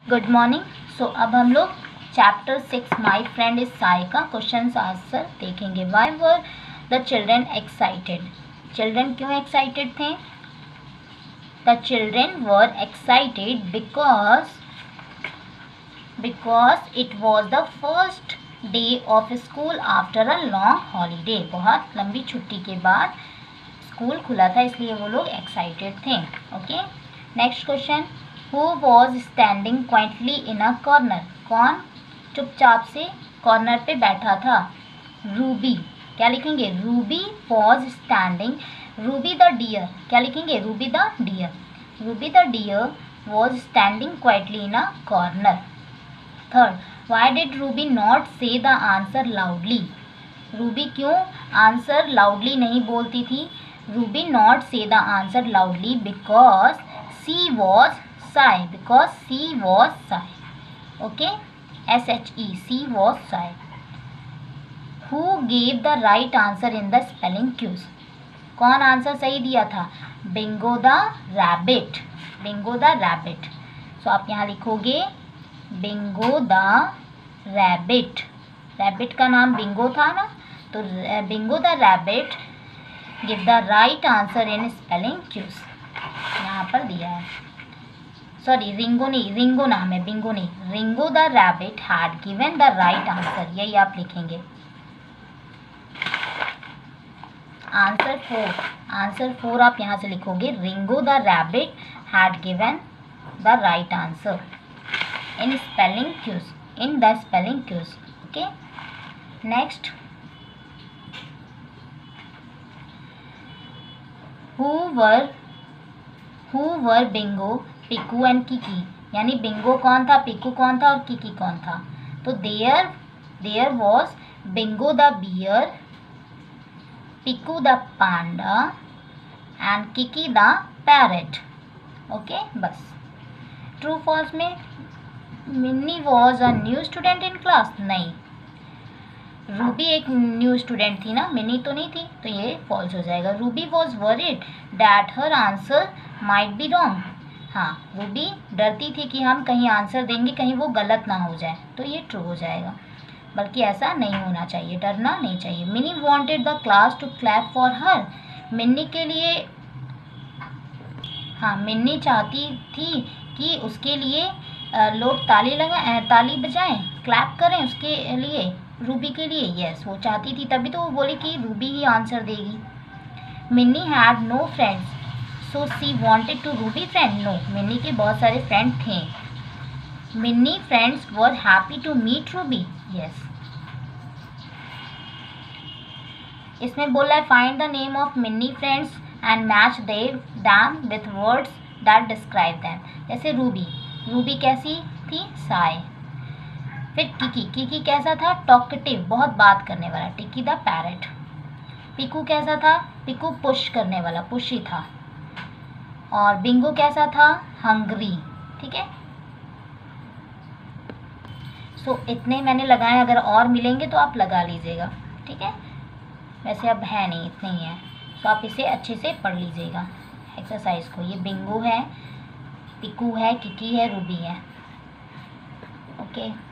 Good morning. सो अब हम लोग chapter 6 my friend is shy का क्वेश्चन आंसर देखेंगे। Why were the children excited? Children क्यों एक्साइटेड थे? The children were excited because it was the first day of school after a long holiday. बहुत लंबी छुट्टी के बाद स्कूल खुला था, इसलिए वो लोग एक्साइटेड थे। Okay, next question. Who was standing quietly in a corner? कौन चुपचाप से कॉर्नर पे बैठा था? रूबी। क्या लिखेंगे? Ruby was standing। Ruby the deer. क्या लिखेंगे? Ruby the deer. Ruby the deer was standing quietly in a corner। Third, why did Ruby not say the answer loudly? Ruby क्यों आंसर लाउडली नहीं बोलती थी? Ruby not say the answer loudly because she was shy। because she was shy। okay, SHE, she was shy। who gave the right answer in the spelling quiz? कौन answer सही दिया था? Bingo the rabbit. Bingo the rabbit. So आप यहाँ लिखोगे Bingo the rabbit. Rabbit का नाम Bingo था ना, तो Bingo the rabbit give the right answer in spelling quiz. यहाँ पर दिया है, सॉरी रिंगो नहीं, रिंगो नाम है, बिंगो नहीं। Ringo the rabbit had given the right answer, यही आप लिखेंगे। आंसर 4, आंसर 4 आप यहाँ से लिखोगे। Ringo the rabbit had given the right answer in spelling quiz, in the spelling quiz. Okay, next. Who were Bingo, Piku and Kiki? यानी Bingo कौन था, पिकू कौन था और किकी कौन था? तो there was Bingo the bear, Piku the panda and Kiki the parrot. Okay, बस। ट्रू फॉल्स में Minni was a new student in class? नहीं, रूबी एक न्यू स्टूडेंट थी ना, मिनी तो नहीं थी, तो ये फॉल्स हो जाएगा। Ruby was worried that her answer might be wrong. हाँ, रूबी डरती थी कि हम कहीं आंसर देंगे कहीं वो गलत ना हो जाए, तो ये ट्रू हो जाएगा। बल्कि ऐसा नहीं होना चाहिए, डरना नहीं चाहिए। Mini wanted the class to clap for her. Minni के लिए, हाँ, मिन्नी चाहती थी कि उसके लिए लोग ताली बजाएं, क्लैप करें उसके लिए, रूबी के लिए। यस, वो चाहती थी, तभी तो वो बोली कि रूबी ही आंसर देगी। Minni had no friends so she wanted to Ruby friend. No, Minni के बहुत सारे फ्रेंड थे। Minni friends were happy to meet Ruby. Yes, इसमें बोला है find the name of Minni friends and match them with words that describe them। जैसे Ruby कैसी थी? साय। फिर किकी कैसा था? टॉकेटिव, बहुत बात करने वाला, टिकी द पैरेट। पिकू कैसा था? पिकू पुश करने वाला, पुशी था। और बिंगो कैसा था? हंग्री। ठीक है, सो इतने मैंने लगाए, अगर और मिलेंगे तो आप लगा लीजिएगा। ठीक है, वैसे अब है नहीं, इतने ही है, तो आप इसे अच्छे से पढ़ लीजिएगा एक्सरसाइज को। ये बिंगो है, पिकू है, किकी है, रूबी है। ओके।